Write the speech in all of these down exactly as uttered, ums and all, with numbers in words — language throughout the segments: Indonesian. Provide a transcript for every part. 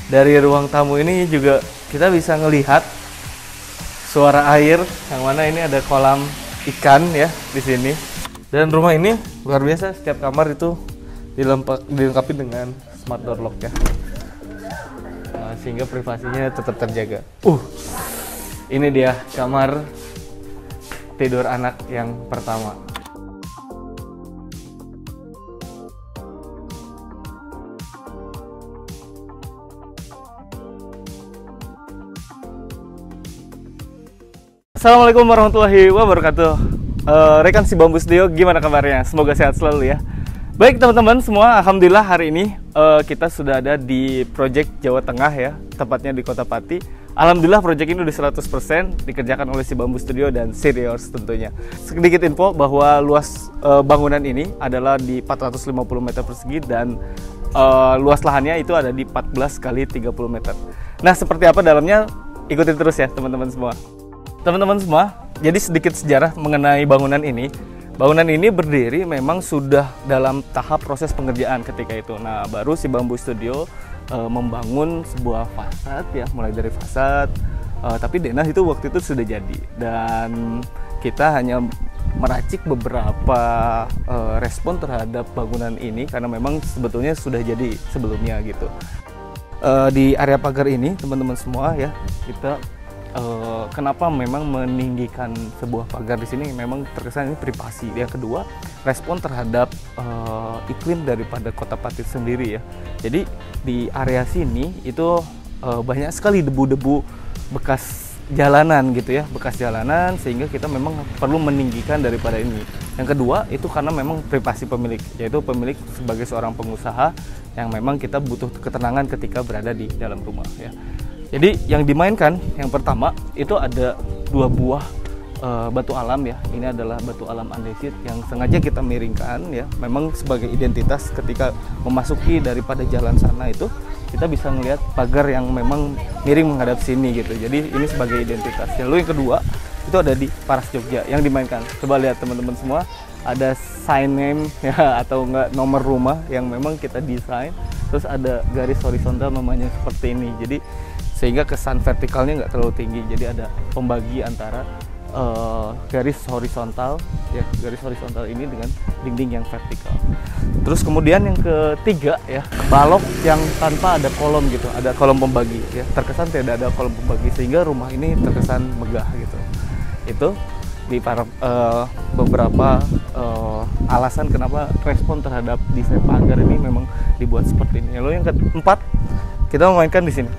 Dari ruang tamu ini juga kita bisa ngelihat suara air, yang mana ini ada kolam ikan ya di sini. Dan rumah ini luar biasa, setiap kamar itu dilengkapi dengan smart door lock ya. Nah, sehingga privasinya tetap terjaga. Uh, ini dia kamar tidur anak yang pertama. Assalamualaikum warahmatullahi wabarakatuh. uh, Rekan Si Bambu Studio, gimana kabarnya? Semoga sehat selalu ya. Baik teman-teman semua, alhamdulillah hari ini uh, kita sudah ada di Project Jawa Tengah ya, tepatnya di Kota Pati. Alhamdulillah project ini udah seratus persen dikerjakan oleh Si Bambu Studio dan Seriors tentunya. Sedikit info bahwa luas uh, bangunan ini adalah di empat ratus lima puluh meter persegi dan uh, luas lahannya itu ada di empat belas kali tiga puluh meter. Nah, seperti apa dalamnya? Ikutin terus ya teman-teman semua. Teman-teman semua, jadi sedikit sejarah mengenai bangunan ini. Bangunan ini berdiri memang sudah dalam tahap proses pengerjaan ketika itu. Nah, baru Si Bambu Studio e, membangun sebuah fasad ya, mulai dari fasad. E, tapi denah itu waktu itu sudah jadi. Dan kita hanya meracik beberapa e, respon terhadap bangunan ini karena memang sebetulnya sudah jadi sebelumnya gitu. E, di area pagar ini, teman-teman semua ya, kita Uh, kenapa memang meninggikan sebuah pagar di sini memang terkesan ini privasi. Yang kedua, respon terhadap uh, iklim daripada Kota Pati sendiri ya. Jadi di area sini itu uh, banyak sekali debu-debu bekas jalanan gitu ya, bekas jalanan, sehingga kita memang perlu meninggikan daripada ini. Yang kedua, itu karena memang privasi pemilik, yaitu pemilik sebagai seorang pengusaha yang memang kita butuh ketenangan ketika berada di dalam rumah ya. Jadi yang dimainkan yang pertama itu ada dua buah e, batu alam ya. Ini adalah batu alam andesit yang sengaja kita miringkan ya. Memang sebagai identitas ketika memasuki daripada jalan sana itu kita bisa melihat pagar yang memang miring menghadap sini gitu. Jadi ini sebagai identitas. Lalu yang kedua itu ada di Paras Jogja yang dimainkan. Coba lihat teman-teman semua, ada sign name ya atau enggak nomor rumah yang memang kita desain. Terus ada garis horizontal namanya seperti ini. Jadi sehingga kesan vertikalnya nggak terlalu tinggi, jadi ada pembagi antara uh, garis horizontal ya, garis horizontal ini dengan dinding yang vertikal. Terus kemudian yang ketiga ya, balok yang tanpa ada kolom gitu, ada kolom pembagi ya, terkesan tidak ada kolom pembagi sehingga rumah ini terkesan megah gitu. Itu di para uh, beberapa uh, alasan kenapa respon terhadap desain pagar ini memang dibuat seperti ini. Lalu yang keempat, kita memainkan di sini.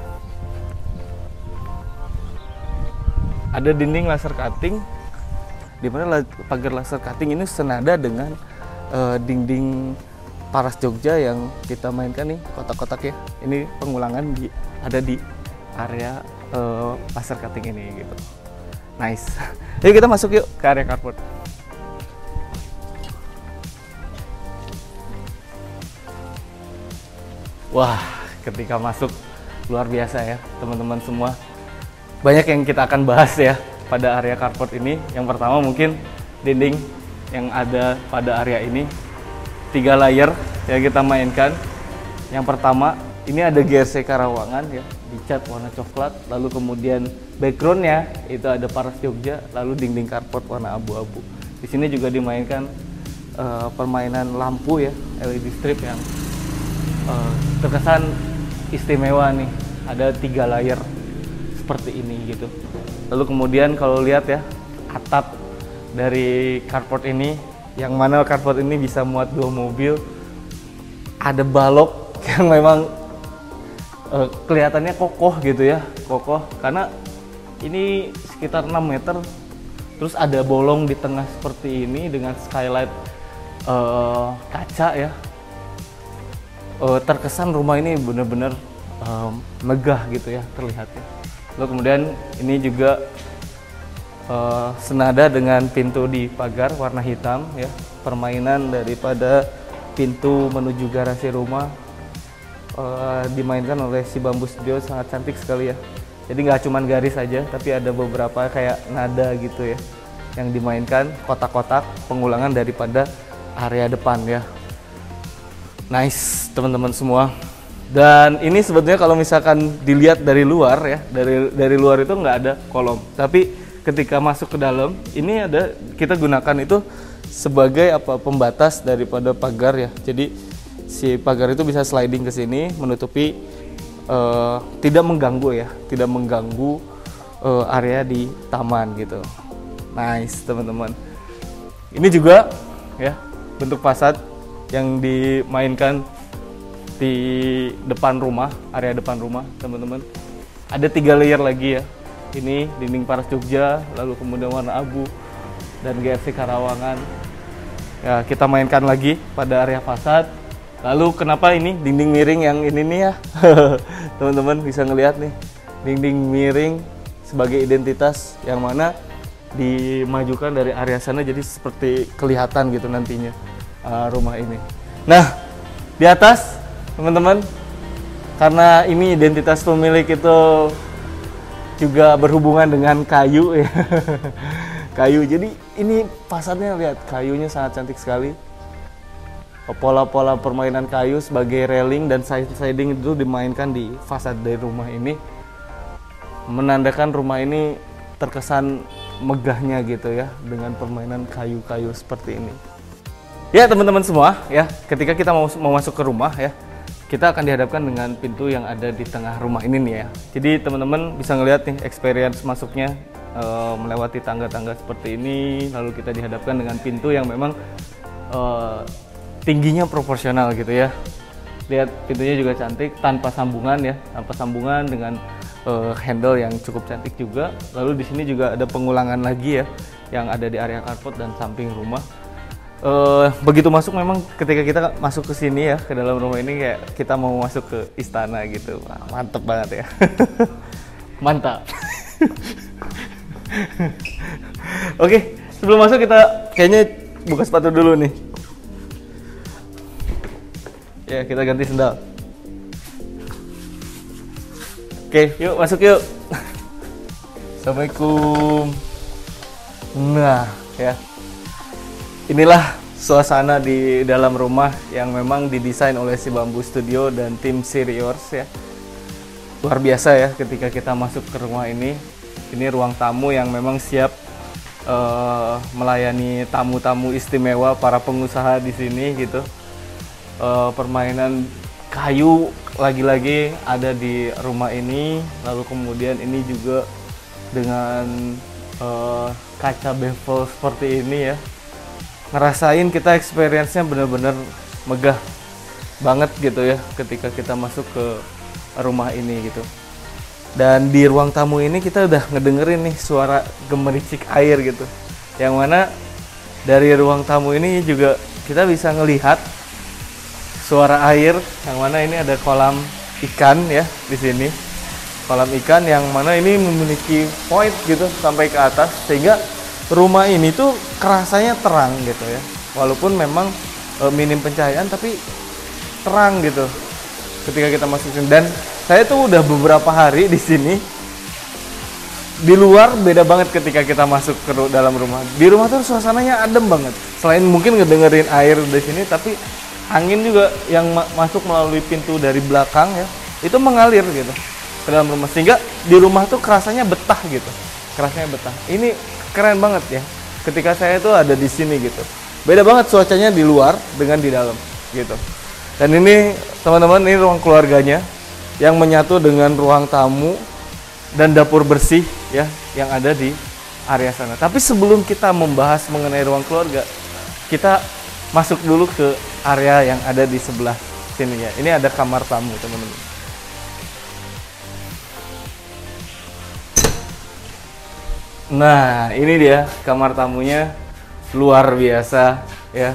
Ada dinding laser cutting, di mana pagar laser cutting ini senada dengan uh, dinding Paras Jogja yang kita mainkan nih, kotak-kotak ya. Ini pengulangan di ada di area uh, laser cutting ini gitu. Nice. Yuk kita masuk yuk ke area carport. Wah, ketika masuk luar biasa ya teman-teman semua. Banyak yang kita akan bahas ya pada area carport ini. Yang pertama mungkin dinding yang ada pada area ini, tiga layer yang kita mainkan. Yang pertama ini ada G R C Karawangan ya, dicat warna coklat, lalu kemudian backgroundnya itu ada Paras Jogja, lalu dinding carport warna abu-abu. Di sini juga dimainkan uh, permainan lampu ya, L E D strip yang uh, terkesan istimewa nih, ada tiga layer seperti ini gitu. Lalu kemudian kalau lihat ya, atap dari carport ini, yang mana carport ini bisa muat dua mobil, ada balok yang memang uh, kelihatannya kokoh gitu ya, kokoh karena ini sekitar enam meter. Terus ada bolong di tengah seperti ini dengan skylight uh, kaca ya. Uh, terkesan rumah ini benar-benar uh, megah gitu ya terlihatnya. Lalu kemudian ini juga uh, senada dengan pintu di pagar warna hitam ya, permainan daripada pintu menuju garasi rumah uh, dimainkan oleh Si Bambu Studio, sangat cantik sekali ya. Jadi nggak cuma garis saja, tapi ada beberapa kayak nada gitu ya yang dimainkan, kotak-kotak pengulangan daripada area depan ya. Nice teman-teman semua. Dan ini sebetulnya kalau misalkan dilihat dari luar ya, dari dari luar itu nggak ada kolom. Tapi ketika masuk ke dalam, ini ada, kita gunakan itu sebagai apa, pembatas daripada pagar ya. Jadi si pagar itu bisa sliding ke sini, menutupi, uh, tidak mengganggu ya, tidak mengganggu uh, area di taman gitu. Nice teman-teman. Ini juga ya bentuk fasad yang dimainkan di depan rumah, area depan rumah teman-teman. Ada tiga layer lagi ya. Ini dinding Paras Jogja, lalu kemudian warna abu dan G R C Karawangan. Ya, kita mainkan lagi pada area fasad. Lalu kenapa ini dinding miring yang ini nih ya? Teman-teman bisa ngelihat nih, dinding miring sebagai identitas yang mana dimajukan dari area sana jadi seperti kelihatan gitu nantinya uh, rumah ini. Nah, di atas teman-teman, karena ini identitas pemilik itu juga berhubungan dengan kayu ya. Kayu, jadi ini fasadnya lihat, kayunya sangat cantik sekali. Pola-pola permainan kayu sebagai railing dan siding itu dimainkan di fasad dari rumah ini, menandakan rumah ini terkesan megahnya gitu ya, dengan permainan kayu-kayu seperti ini. Ya teman-teman semua ya, ketika kita mau, mau masuk ke rumah ya, kita akan dihadapkan dengan pintu yang ada di tengah rumah ini nih ya. Jadi teman-teman bisa ngelihat nih experience masuknya, e, melewati tangga-tangga seperti ini. Lalu kita dihadapkan dengan pintu yang memang e, tingginya proporsional gitu ya. Lihat pintunya juga cantik, tanpa sambungan ya, tanpa sambungan dengan e, handle yang cukup cantik juga. Lalu di sini juga ada pengulangan lagi ya, yang ada di area carport dan samping rumah. Uh, begitu masuk memang ketika kita masuk ke sini ya, ke dalam rumah ini kayak kita mau masuk ke istana gitu. Wah, mantep banget ya. Mantap. Oke, sebelum masuk kita kayaknya buka sepatu dulu nih. Ya, kita ganti sendal. Oke, yuk masuk yuk. Assalamualaikum. Nah, ya. Inilah suasana di dalam rumah yang memang didesain oleh si Bamboo Studio dan tim Siriors ya. Luar biasa ya ketika kita masuk ke rumah ini. Ini ruang tamu yang memang siap uh, melayani tamu-tamu istimewa, para pengusaha di sini gitu. Uh, permainan kayu lagi-lagi ada di rumah ini. Lalu kemudian ini juga dengan uh, kaca bevel seperti ini ya. Ngerasain kita experience-nya bener-bener megah banget gitu ya ketika kita masuk ke rumah ini gitu. Dan di ruang tamu ini kita udah ngedengerin nih suara gemericik air gitu, yang mana dari ruang tamu ini juga kita bisa ngelihat suara air, yang mana ini ada kolam ikan ya di sini, kolam ikan yang mana ini memiliki point gitu sampai ke atas, sehingga rumah ini tuh kerasanya terang gitu ya, walaupun memang e, minim pencahayaan tapi terang gitu ketika kita masuk sini. Dan saya tuh udah beberapa hari di sini, di luar beda banget ketika kita masuk ke dalam rumah. Di rumah tuh suasananya adem banget, selain mungkin ngedengerin air di sini, tapi angin juga yang ma masuk melalui pintu dari belakang ya, itu mengalir gitu ke dalam rumah, sehingga di rumah tuh kerasanya betah gitu, kerasanya betah. Ini keren banget ya ketika saya tuh ada di sini gitu. Beda banget cuacanya di luar dengan di dalam gitu. Dan ini teman-teman, ini ruang keluarganya yang menyatu dengan ruang tamu dan dapur bersih ya yang ada di area sana. Tapi sebelum kita membahas mengenai ruang keluarga, kita masuk dulu ke area yang ada di sebelah sini ya. Ini ada kamar tamu teman-teman. Nah, ini dia kamar tamunya, luar biasa ya.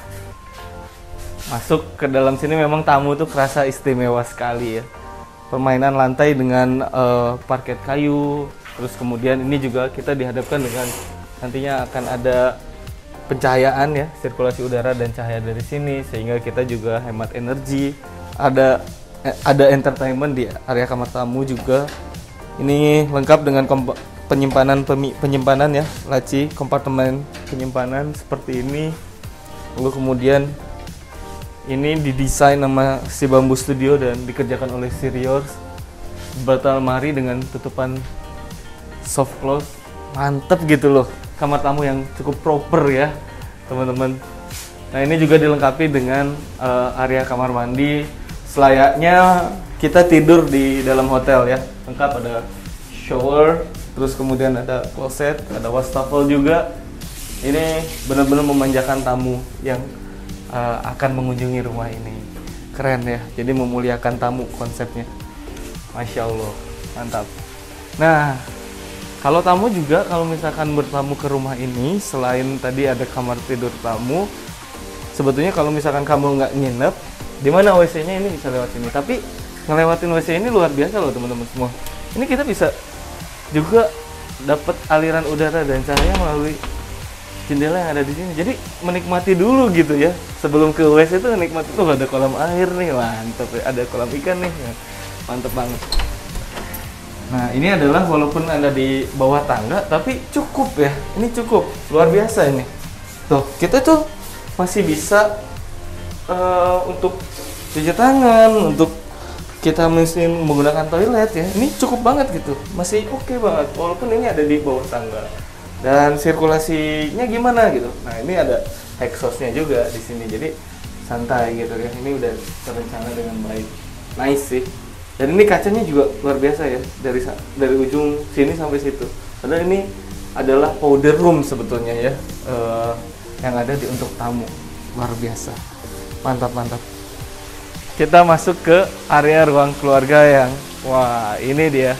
Masuk ke dalam sini memang tamu tuh kerasa istimewa sekali ya. Permainan lantai dengan uh, parket kayu, terus kemudian ini juga kita dihadapkan dengan nantinya akan ada pencahayaan ya, sirkulasi udara dan cahaya dari sini, sehingga kita juga hemat energi. Ada eh, ada entertainment di area kamar tamu juga. Ini lengkap dengan penyimpanan penyimpanan ya, laci kompartemen penyimpanan seperti ini. Lalu kemudian Ini didesain sama si Bambu Studio dan dikerjakan oleh Siriors. Bata lemari dengan tutupan soft close, mantep gitu loh. Kamar tamu yang cukup proper ya, teman-teman. Nah, ini juga dilengkapi dengan uh, area kamar mandi selayaknya kita tidur di dalam hotel ya. Lengkap, ada shower, terus kemudian ada kloset, ada wastafel juga. Ini benar-benar memanjakan tamu yang uh, akan mengunjungi rumah ini. Keren ya, jadi memuliakan tamu konsepnya. Masya Allah, mantap. Nah, kalau tamu juga, kalau misalkan bertamu ke rumah ini, selain tadi ada kamar tidur tamu, sebetulnya kalau misalkan kamu nggak nginep, di mana W C-nya ini bisa lewat sini. Tapi ngelewatin W C ini luar biasa loh teman-teman semua. Ini kita bisa juga dapat aliran udara dan cahaya melalui jendela yang ada di sini. Jadi menikmati dulu gitu ya. Sebelum ke W C itu nikmati tuh ada kolam air nih, mantap ya. Ada kolam ikan nih, mantap banget. Nah, ini adalah walaupun ada di bawah tangga, tapi cukup ya. Ini cukup, luar biasa ini. Tuh, kita tuh masih bisa uh, untuk cuci tangan, untuk kita mesin menggunakan toilet ya. Ini cukup banget gitu, masih oke okay banget. Walaupun ini ada di bawah tangga. Dan sirkulasinya gimana gitu. Nah, ini ada exhaustnya juga di sini, jadi santai gitu ya. Ini udah terencana dengan baik, nice sih. Dan ini kacanya juga luar biasa ya, dari dari ujung sini sampai situ. Padahal ini adalah powder room sebetulnya ya, uh, yang ada di untuk tamu. Luar biasa, mantap mantap. Kita masuk ke area ruang keluarga yang, wah ini dia.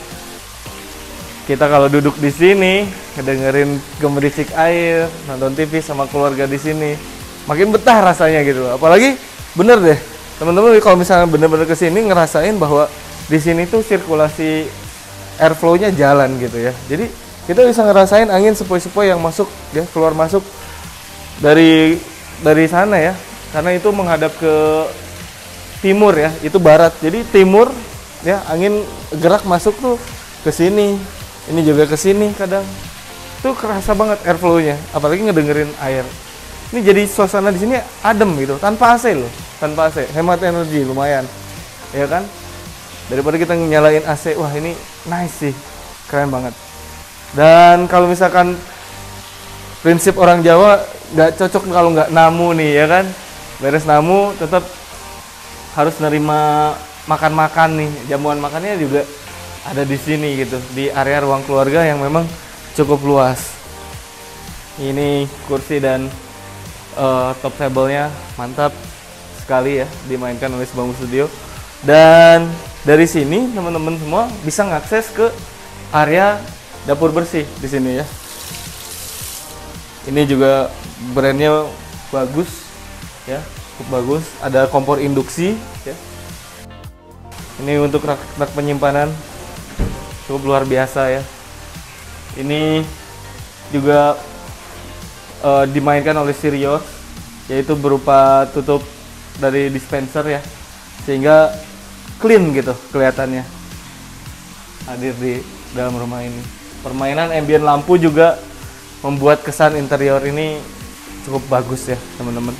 Kita kalau duduk di sini, ngedengerin gemericik air, nonton T V sama keluarga di sini, makin betah rasanya gitu. Apalagi bener deh, teman-teman kalau misalnya bener-bener kesini ngerasain bahwa di sini tuh sirkulasi airflow-nya jalan gitu ya. Jadi kita bisa ngerasain angin sepoi-sepoi yang masuk ya, keluar masuk dari dari sana ya. Karena itu menghadap ke timur ya, itu barat. Jadi timur ya, angin gerak masuk tuh ke sini. Ini juga ke sini kadang. Tuh kerasa banget airflow-nya, apalagi ngedengerin air. Ini jadi suasana di sini adem gitu, tanpa A C loh, tanpa A C. Hemat energi lumayan. Ya kan? Daripada kita nyalain A C, wah ini nice sih, keren banget. Dan kalau misalkan prinsip orang Jawa nggak cocok kalau nggak namu nih ya kan, beres namu tetap harus nerima makan-makan nih, jamuan makannya juga ada di sini gitu, di area ruang keluarga yang memang cukup luas. Ini kursi dan uh, top table-nya mantap sekali ya, dimainkan oleh Bambu Studio. Dan dari sini teman-teman semua bisa ngakses ke area dapur bersih di sini ya. Ini juga brandnya bagus ya, cukup bagus. Ada kompor induksi ya. Ini untuk rak-rak penyimpanan cukup luar biasa ya. Ini juga uh, dimainkan oleh Siriors, yaitu berupa tutup dari dispenser ya, sehingga clean gitu kelihatannya hadir di dalam rumah ini. Permainan ambient lampu juga membuat kesan interior ini cukup bagus ya teman-teman.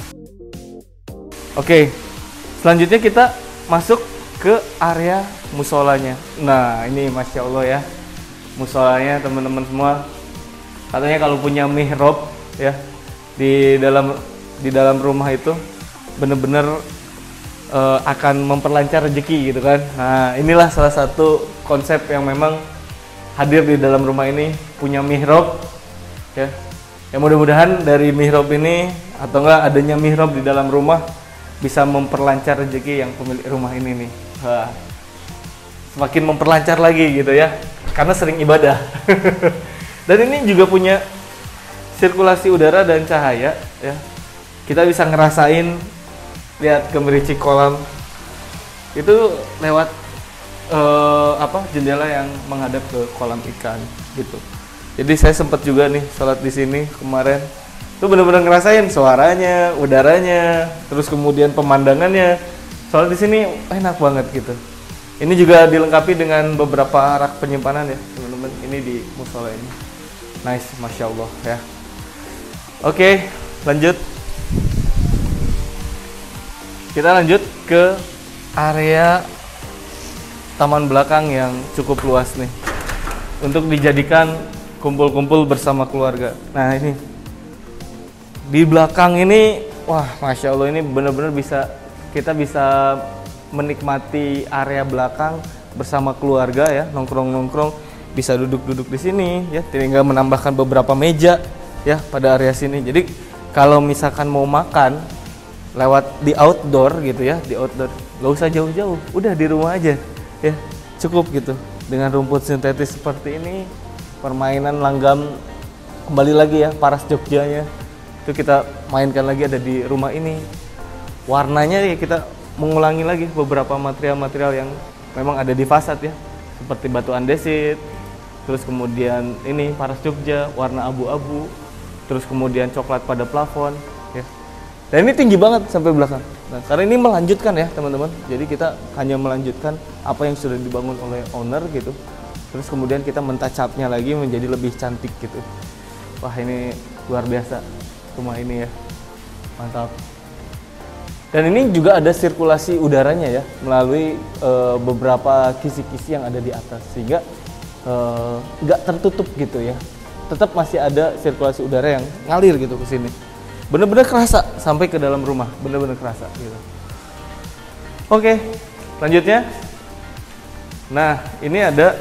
Oke, selanjutnya kita masuk ke area musolanya. Nah ini masya Allah ya, musolanya teman-teman semua. Katanya kalau punya mihrab ya di dalam di dalam rumah itu bener-bener uh, akan memperlancar rezeki gitu kan. Nah inilah salah satu konsep yang memang hadir di dalam rumah ini, punya mihrab ya. Ya mudah-mudahan dari mihrab ini atau enggak adanya mihrab di dalam rumah bisa memperlancar rezeki yang pemilik rumah ini nih. Wah, semakin memperlancar lagi gitu ya, karena sering ibadah. Dan ini juga punya sirkulasi udara dan cahaya ya. Kita bisa ngerasain, lihat gemericik kolam itu lewat uh, apa jendela yang menghadap ke kolam ikan gitu. Jadi saya sempat juga nih sholat di sini kemarin. Itu benar-benar ngerasain suaranya, udaranya, terus kemudian pemandangannya. Sholat di sini enak banget gitu. Ini juga dilengkapi dengan beberapa rak penyimpanan ya teman-teman. Ini di musola ini. Nice, masya Allah ya. Oke, lanjut. kita lanjut ke area taman belakang yang cukup luas nih untuk dijadikan kumpul-kumpul bersama keluarga. Nah ini di belakang ini, wah masya Allah, ini benar-benar bisa kita bisa menikmati area belakang bersama keluarga ya, nongkrong-nongkrong, bisa duduk-duduk di sini ya, tinggal menambahkan beberapa meja ya pada area sini. Jadi kalau misalkan mau makan lewat di outdoor gitu ya, di outdoor nggak usah jauh-jauh, udah di rumah aja ya, cukup gitu dengan rumput sintetis seperti ini, permainan langgam kembali lagi ya, Paras Jogjanya itu kita mainkan lagi ada di rumah ini. Warnanya ya kita mengulangi lagi beberapa material-material yang memang ada di fasad ya, seperti batu andesit, terus kemudian ini Paras Jogja warna abu-abu, terus kemudian coklat pada plafon ya. Dan ini tinggi banget sampai belakang. Nah, karena ini melanjutkan ya teman-teman. Jadi kita hanya melanjutkan apa yang sudah dibangun oleh owner gitu. Terus kemudian kita mentouch-up-nya lagi menjadi lebih cantik gitu. Wah, ini luar biasa rumah ini ya. Mantap. Dan ini juga ada sirkulasi udaranya ya melalui e, beberapa kisi-kisi yang ada di atas, sehingga nggak e, tertutup gitu ya. Tetap masih ada sirkulasi udara yang ngalir gitu ke sini. Bener-bener kerasa sampai ke dalam rumah, bener-bener kerasa gitu. Oke, selanjutnya, nah ini ada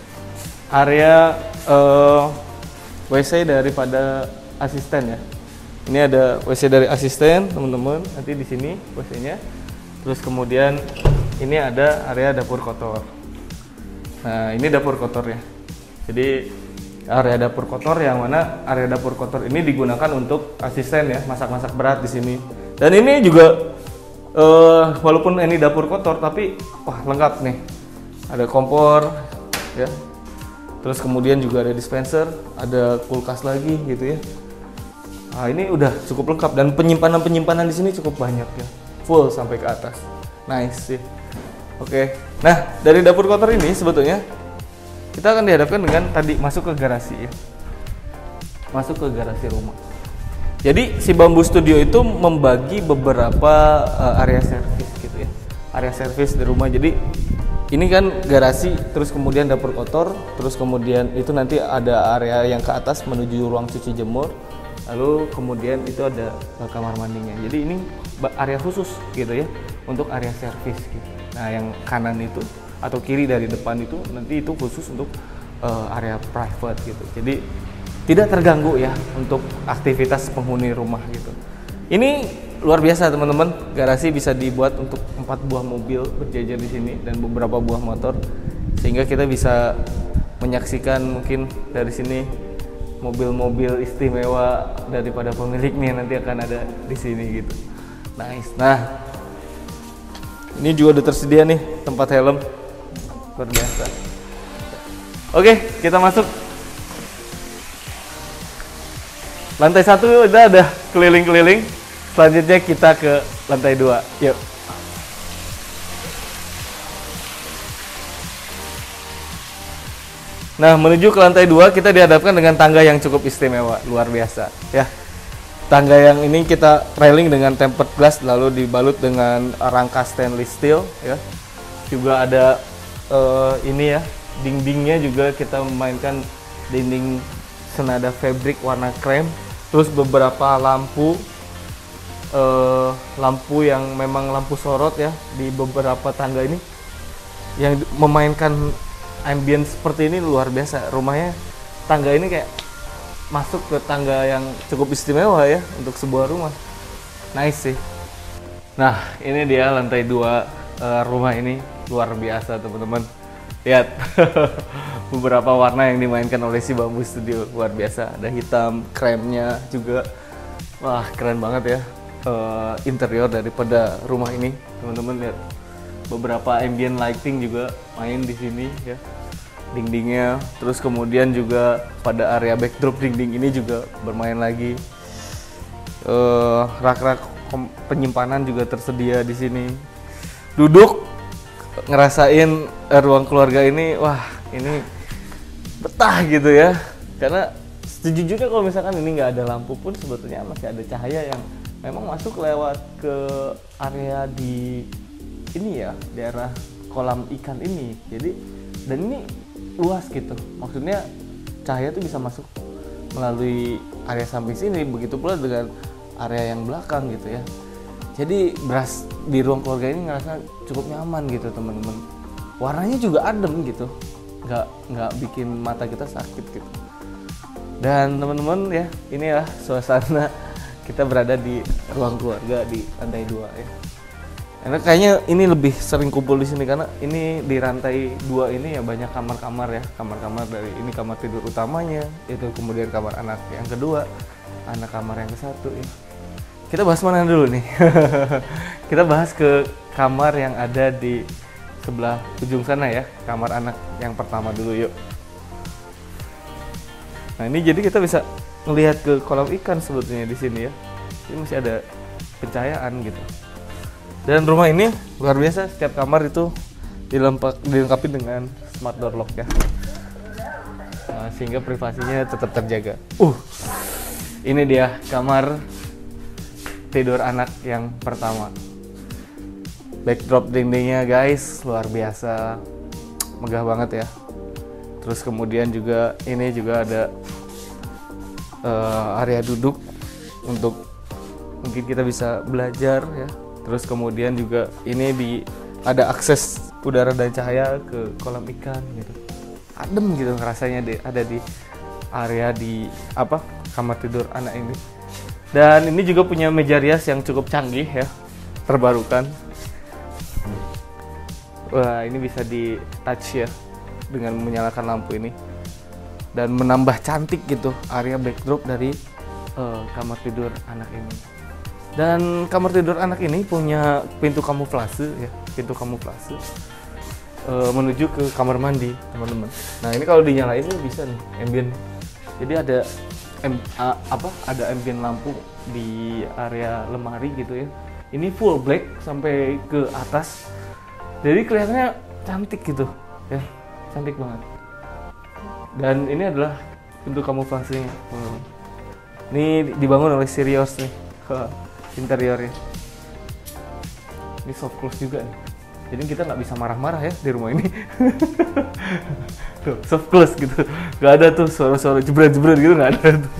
area uh, W C daripada asisten ya. Ini ada W C dari asisten teman-teman, nanti di sini W C-nya. Terus kemudian ini ada area dapur kotor. Nah ini dapur kotor ya. Jadi area dapur kotor yang mana area dapur kotor ini digunakan untuk asisten ya, masak-masak berat di sini. Dan ini juga uh, walaupun ini dapur kotor tapi wah lengkap nih. Ada kompor ya. Terus kemudian juga ada dispenser, ada kulkas lagi gitu ya. Nah, ini udah cukup lengkap dan penyimpanan-penyimpanan di sini cukup banyak ya. Full sampai ke atas. Nice sih. Oke. Nah, dari dapur kotor ini sebetulnya kita akan dihadapkan dengan tadi masuk ke garasi ya, masuk ke garasi rumah. Jadi si Bambu Studio itu membagi beberapa uh, area servis gitu ya, area servis di rumah. Jadi ini kan garasi, terus kemudian dapur kotor, terus kemudian itu nanti ada area yang ke atas menuju ruang cuci jemur, lalu kemudian itu ada uh, kamar mandinya. Jadi ini area khusus gitu ya untuk area servis gitu. Nah yang kanan itu atau kiri dari depan itu nanti itu khusus untuk uh, area private gitu. Jadi tidak terganggu ya untuk aktivitas penghuni rumah gitu. Ini luar biasa teman-teman. Garasi bisa dibuat untuk empat buah mobil berjajar di sini dan beberapa buah motor, sehingga kita bisa menyaksikan mungkin dari sini mobil-mobil istimewa daripada pemiliknya nanti akan ada di sini gitu. Nice. Nah, ini juga udah tersedia nih tempat helm. Luar biasa. Oke, kita masuk. Lantai satu udah ada keliling-keliling. Selanjutnya kita ke lantai dua. Yuk. Nah, menuju ke lantai dua kita dihadapkan dengan tangga yang cukup istimewa, luar biasa ya. Tangga yang ini kita railing dengan tempered glass lalu dibalut dengan rangka stainless steel ya. Juga ada Uh, ini ya, dindingnya juga kita memainkan dinding senada fabric warna krem. Terus beberapa lampu uh, lampu yang memang lampu sorot ya di beberapa tangga ini yang memainkan ambience seperti ini luar biasa. Rumahnya, tangga ini kayak masuk ke tangga yang cukup istimewa ya untuk sebuah rumah. Nice sih. Nah ini dia lantai dua uh, rumah ini. Luar biasa teman-teman, lihat beberapa warna yang dimainkan oleh si Bambu Studio, luar biasa. Ada hitam, kremnya juga, wah keren banget ya uh, interior daripada rumah ini teman-teman. Lihat beberapa ambient lighting juga main di sini ya, dindingnya. Terus kemudian juga pada area backdrop dinding ini juga bermain lagi. Uh, rak-rak penyimpanan juga tersedia di sini. Duduk ngerasain uh, ruang keluarga ini, wah ini betah gitu ya. Karena sejujurnya kalau misalkan ini nggak ada lampu pun sebetulnya masih ada cahaya yang memang masuk lewat ke area di ini ya, daerah kolam ikan ini. Jadi dan ini luas gitu, maksudnya cahaya tuh bisa masuk melalui area samping sini, begitu pula dengan area yang belakang gitu ya. Jadi beras di ruang keluarga ini ngerasa cukup nyaman gitu teman-teman. Warnanya juga adem gitu, nggak nggak bikin mata kita sakit gitu. Dan teman-teman ya, inilah suasana kita berada di ruang keluarga di lantai dua ya. Karena kayaknya ini lebih sering kumpul di sini karena ini di rantai dua ini ya banyak kamar-kamar ya, kamar-kamar dari ini kamar tidur utamanya, itu kemudian kamar anak yang kedua, anak kamar yang ke satu ya. Kita bahas mana dulu nih? Kita bahas ke kamar yang ada di sebelah ujung sana ya, kamar anak yang pertama dulu yuk. Nah ini jadi kita bisa melihat ke kolam ikan sebetulnya di sini ya. Ini masih ada pencahayaan gitu. Dan rumah ini luar biasa, setiap kamar itu dilengkap, dilengkapi dengan smart door lock ya. Nah, sehingga privasinya tetap terjaga. Uh, ini dia kamar tidur anak yang pertama. Backdrop dindingnya guys luar biasa, megah banget ya. Terus kemudian juga ini juga ada uh, area duduk untuk mungkin kita bisa belajar ya. Terus kemudian juga ini di ada akses udara dan cahaya ke kolam ikan gitu. Adem gitu rasanya di, ada di area di apa kamar tidur anak ini. Dan ini juga punya meja rias yang cukup canggih ya, terbarukan. Wah, ini bisa di touch ya dengan menyalakan lampu ini. Dan menambah cantik gitu area backdrop dari uh, kamar tidur anak ini. Dan kamar tidur anak ini punya pintu kamuflase ya, pintu kamuflase e, menuju ke kamar mandi teman-teman. Nah ini kalau dinyalain ini bisa nih ambient. Jadi ada em, a, apa? Ada ambient lampu di area lemari gitu ya. Ini full black sampai ke atas. Jadi kelihatannya cantik gitu ya, cantik banget. Dan ini adalah pintu kamuflasenya. Hmm. Ini dibangun oleh Sirius nih. Interiornya ini soft close juga nih, jadi kita nggak bisa marah-marah ya di rumah ini. Tuh, soft close gitu, nggak ada tuh suara-suara jebret-jebret gitu, nggak ada tuh.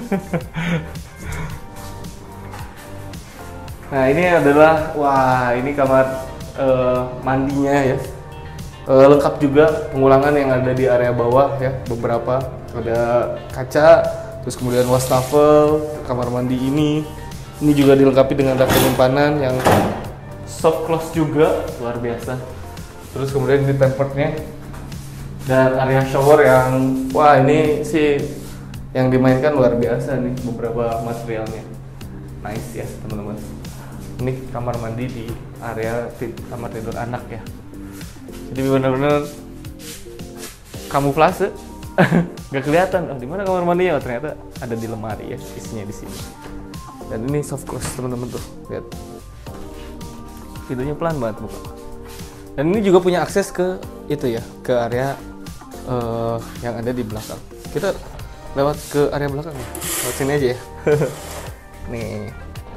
Nah ini adalah, wah ini kamar uh, mandinya ya, uh, lengkap juga pengulangan yang ada di area bawah ya, beberapa ada kaca, terus kemudian wastafel, kamar mandi ini. Ini juga dilengkapi dengan rak penyimpanan yang soft close juga, luar biasa. Terus kemudian di temperednya dan area shower yang, wah ini sih yang dimainkan luar biasa nih beberapa materialnya. Nice ya teman-teman. Ini kamar mandi di area kamar tidur anak ya. Jadi benar-benar kamuflase, nggak kelihatan. Oh di mana kamar mandinya? Oh, ternyata ada di lemari ya, isinya di sini. Dan ini soft close teman-teman tuh, lihat pintunya pelan banget buka. Dan ini juga punya akses ke itu ya, ke area uh, yang ada di belakang. Kita lewat ke area belakang ya, lewat sini aja ya. Nih.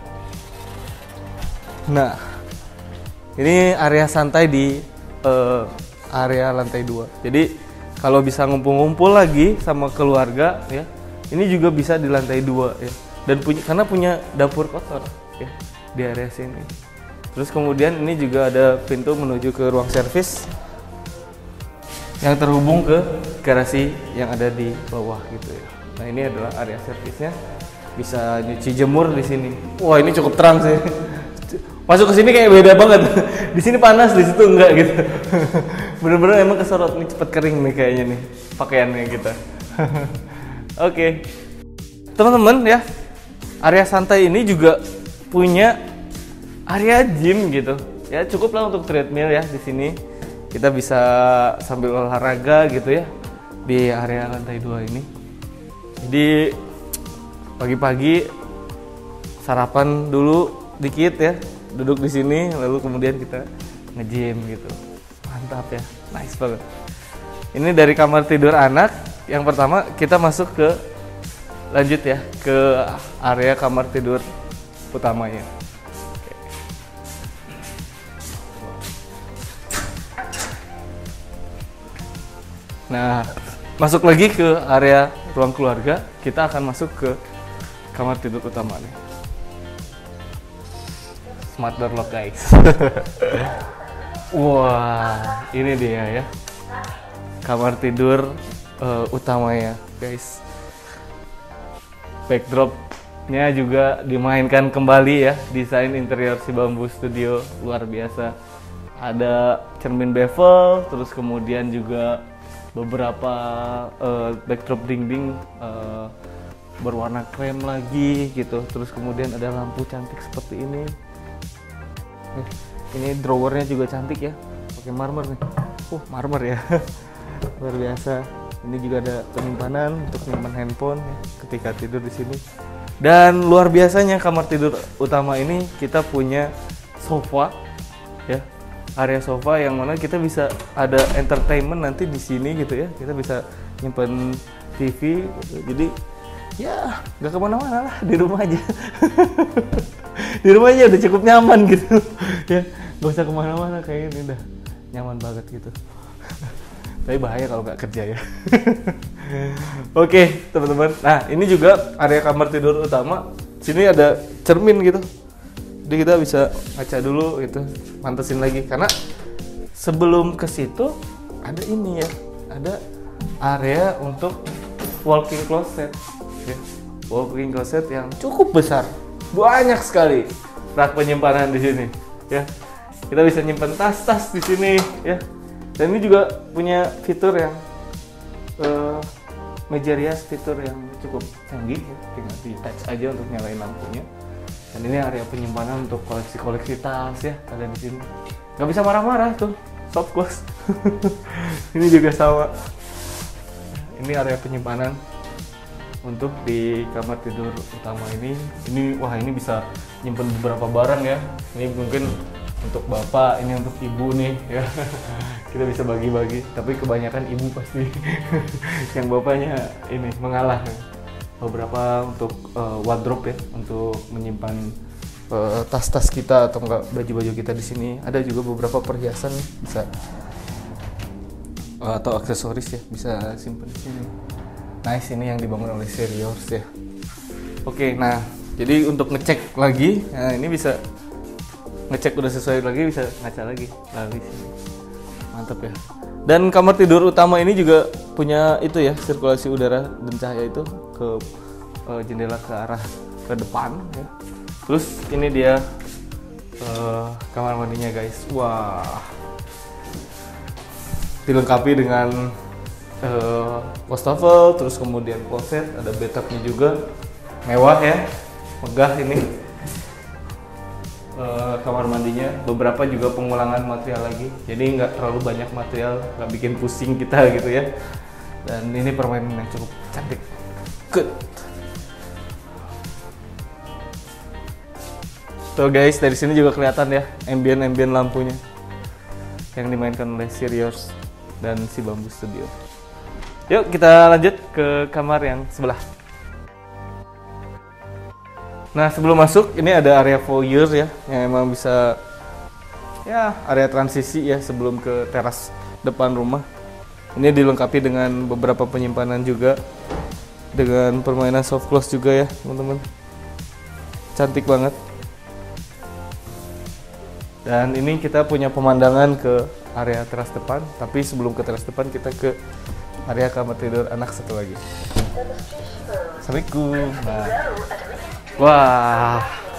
Nah, ini area santai di uh, area lantai dua. Jadi kalau bisa ngumpul-ngumpul lagi sama keluarga ya, ini juga bisa di lantai dua ya. Dan punya, karena punya dapur kotor ya di area sini. Terus kemudian ini juga ada pintu menuju ke ruang servis yang terhubung ke garasi yang ada di bawah gitu ya. Nah ini adalah area servisnya, bisa nyuci jemur di sini. Wah ini cukup terang sih. Masuk ke sini kayak beda banget. Di sini panas, di situ enggak gitu. Bener-bener emang kesorot nih, cepet kering nih kayaknya nih pakaiannya kita. Oke, okay. Teman-teman ya. Area santai ini juga punya area gym gitu. Ya cukup lah untuk treadmill ya di sini. Kita bisa sambil olahraga gitu ya di area lantai dua ini. Jadi pagi-pagi sarapan dulu dikit ya, duduk di sini lalu kemudian kita nge-gym gitu. Mantap ya, nice banget. Ini dari kamar tidur anak. Yang pertama kita masuk ke lanjut ya ke area kamar tidur utamanya. Nah, masuk lagi ke area ruang keluarga, kita akan masuk ke kamar tidur utama nih. Smart door lock guys. Wah, ini dia ya, kamar tidur uh, utamanya guys. Backdropnya juga dimainkan kembali ya, desain interior si Bamboo Studio luar biasa. Ada cermin bevel, terus kemudian juga beberapa uh, backdrop dinding uh, berwarna krem lagi gitu. Terus kemudian ada lampu cantik seperti ini. Nih, ini drawernya juga cantik ya, pakai marmer nih. Uh, marmer ya. Luar biasa. Ini juga ada penyimpanan untuk menyimpan handphone ya, ketika tidur di sini. Dan luar biasanya kamar tidur utama ini kita punya sofa ya. Area sofa yang mana kita bisa ada entertainment nanti di sini gitu ya. Kita bisa nyimpen T V gitu. Jadi ya nggak kemana-mana lah, di rumah aja. Di rumah aja udah cukup nyaman gitu ya, nggak usah kemana-mana, kayak ini udah nyaman banget gitu. Tapi bahaya kalau nggak kerja ya. Oke teman-teman, nah ini juga area kamar tidur utama. Sini ada cermin gitu, jadi kita bisa ngaca dulu gitu, mantesin lagi. Karena sebelum ke situ ada ini ya, ada area untuk walk-in closet ya. Walk-in closet yang cukup besar, banyak sekali rak penyimpanan di sini ya. Kita bisa nyimpen tas-tas di sini ya. Dan ini juga punya fitur yang uh, meja rias, fitur yang cukup canggih ya. Tinggal di touch aja untuk nyalain lampunya. Dan ini area penyimpanan untuk koleksi-koleksi tas ya, ada di sini. Gak bisa marah-marah tuh, soft close. Ini juga sama. Ini area penyimpanan untuk di kamar tidur utama ini. Ini wah, ini bisa nyimpen beberapa barang ya. Ini mungkin untuk bapak, ini untuk ibu nih ya. Kita bisa bagi-bagi, tapi kebanyakan ibu pasti. Yang bapaknya ini mengalah ya. Beberapa untuk uh, wardrobe ya, untuk menyimpan uh, tas-tas kita atau enggak baju-baju kita di sini. Ada juga beberapa perhiasan bisa uh, atau aksesoris ya, bisa simpan di sini. Nice, ini yang dibangun oleh Seriors ya. Oke, nah jadi untuk ngecek lagi, nah ini bisa ngecek udah sesuai lagi, bisa ngaca lagi lagi sini. Mantap ya. Dan kamar tidur utama ini juga punya itu ya, sirkulasi udara dan cahaya itu ke uh, jendela ke arah ke depan ya. Terus ini dia uh, kamar mandinya guys. Wah, dilengkapi dengan uh, wastafel, terus kemudian kloset, ada bathtubnya juga, mewah ya, megah ini. Uh, kamar mandinya beberapa juga pengulangan material lagi, jadi nggak terlalu banyak material, nggak bikin pusing kita gitu ya. Dan ini permainan yang cukup cantik, good. Tuh guys, dari sini juga kelihatan ya ambient-ambient lampunya yang dimainkan oleh Seriors dan si Bamboo Studio. Yuk kita lanjut ke kamar yang sebelah. Nah sebelum masuk ini ada area foyer ya, yang emang bisa ya area transisi ya sebelum ke teras depan rumah. Ini dilengkapi dengan beberapa penyimpanan juga, dengan permainan soft close juga ya teman-teman. Cantik banget. Dan ini kita punya pemandangan ke area teras depan, tapi sebelum ke teras depan kita ke area kamar tidur anak satu lagi. Assalamualaikum. Nah. Wah,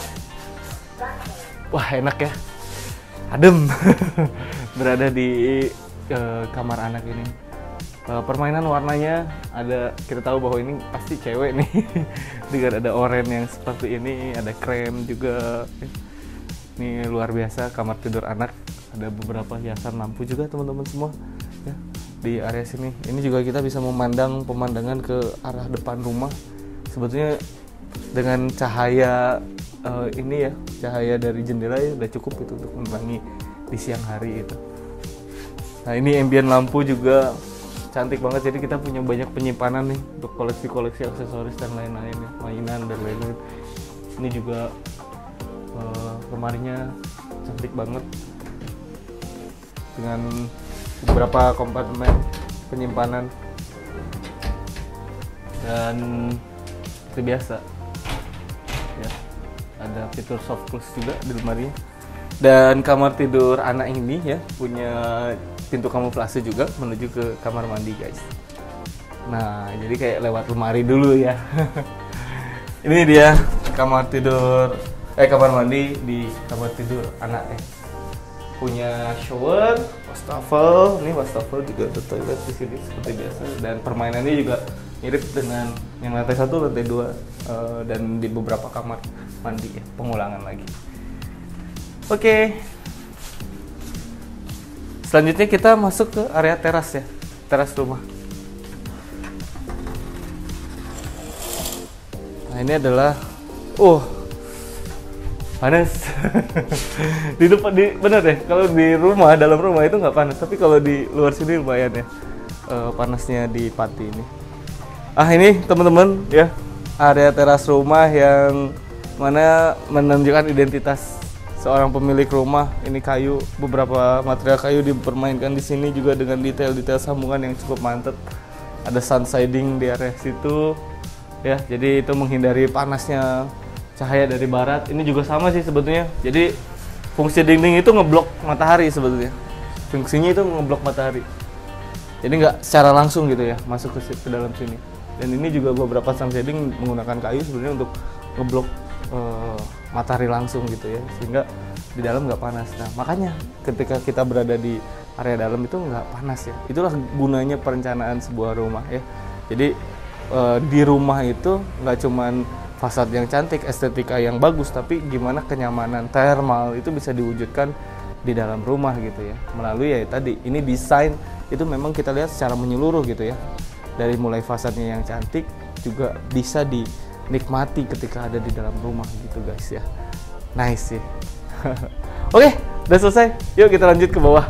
wah enak ya, adem. Berada di uh, kamar anak ini. Uh, permainan warnanya ada, kita tahu bahwa ini pasti cewek nih. Dengan ada oranye yang seperti ini, ada krem juga. Ini luar biasa kamar tidur anak. Ada beberapa hiasan lampu juga teman-teman semua. Ya, di area sini. Ini juga kita bisa memandang pemandangan ke arah depan rumah. Sebetulnya dengan cahaya uh, ini ya, cahaya dari jendela ya udah cukup itu untuk menerangi di siang hari itu. Nah ini ambient lampu juga cantik banget, jadi kita punya banyak penyimpanan nih untuk koleksi-koleksi aksesoris dan lain-lain ya, mainan dan lain-lain. Ini juga uh, lemarinya cantik banget dengan beberapa kompartemen penyimpanan dan seperti biasa ya, ada fitur soft close juga di lemari. Dan kamar tidur anak ini ya punya pintu kamuflase juga menuju ke kamar mandi guys. Nah jadi kayak lewat lemari dulu ya. Ini dia kamar tidur eh kamar mandi di kamar tidur anak ya. Punya shower, wastafel, ini wastafel juga ada toilet di sini seperti biasa, dan permainannya juga mirip dengan yang lantai satu, lantai dua, uh, dan di beberapa kamar mandi ya, pengulangan lagi. Oke, selanjutnya kita masuk ke area teras ya, teras rumah. Nah ini adalah, oh panas. Di depan, di bener deh, kalau di rumah, dalam rumah itu nggak panas, tapi kalau di luar sini lumayan ya uh, panasnya di Pati ini. Ah ini teman-teman ya, area teras rumah yang mana menunjukkan identitas seorang pemilik rumah. Ini kayu, beberapa material kayu dipermainkan di sini juga dengan detail-detail sambungan yang cukup mantap. Ada sun shading di area situ ya, jadi itu menghindari panasnya cahaya dari barat. Ini juga sama sih sebetulnya. Jadi fungsi dinding itu ngeblok matahari sebetulnya. Fungsinya itu ngeblok matahari. Jadi nggak secara langsung gitu ya masuk ke, ke dalam sini. Dan ini juga beberapa sun shading menggunakan kayu sebenarnya untuk ngeblok uh, matahari langsung gitu ya, sehingga di dalam nggak panas. Nah makanya ketika kita berada di area dalam itu nggak panas ya. Itulah gunanya perencanaan sebuah rumah ya. Jadi uh, di rumah itu nggak cuman fasad yang cantik, estetika yang bagus, tapi gimana kenyamanan thermal itu bisa diwujudkan di dalam rumah gitu ya, melalui ya tadi ini desain itu memang kita lihat secara menyeluruh gitu ya, dari mulai fasadnya yang cantik juga bisa dinikmati ketika ada di dalam rumah gitu guys ya. Nice sih. Oke, udah selesai, yuk kita lanjut ke bawah.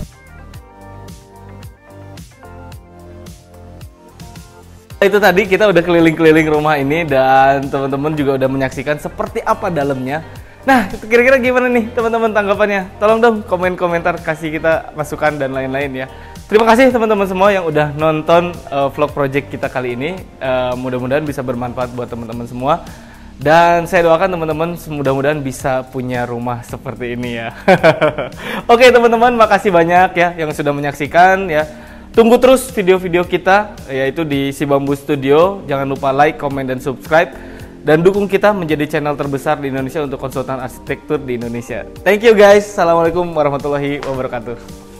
Itu tadi kita udah keliling-keliling rumah ini dan teman-teman juga udah menyaksikan seperti apa dalamnya. Nah, itu kira-kira gimana nih teman-teman tanggapannya? Tolong dong komen-komentar, kasih kita masukan dan lain-lain ya. Terima kasih teman-teman semua yang udah nonton uh, vlog project kita kali ini. Uh, mudah-mudahan bisa bermanfaat buat teman-teman semua. Dan saya doakan teman-teman mudah-mudahan bisa punya rumah seperti ini ya. Oke teman-teman, makasih banyak ya yang sudah menyaksikan ya. Tunggu terus video-video kita, yaitu di Si Bambu Studio. Jangan lupa like, komen, dan subscribe. Dan dukung kita menjadi channel terbesar di Indonesia untuk konsultan arsitektur di Indonesia. Thank you guys. Assalamualaikum warahmatullahi wabarakatuh.